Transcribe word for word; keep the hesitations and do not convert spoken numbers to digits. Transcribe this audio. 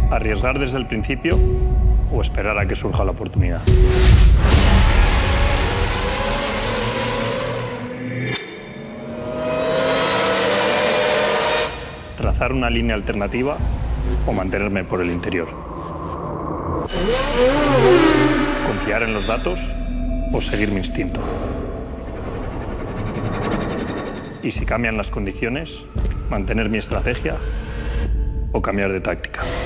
¿Arriesgar desde el principio o esperar a que surja la oportunidad? ¿Trazar una línea alternativa o mantenerme por el interior? ¿Confiar en los datos o seguir mi instinto? Y si cambian las condiciones, ¿mantener mi estrategia o cambiar de táctica?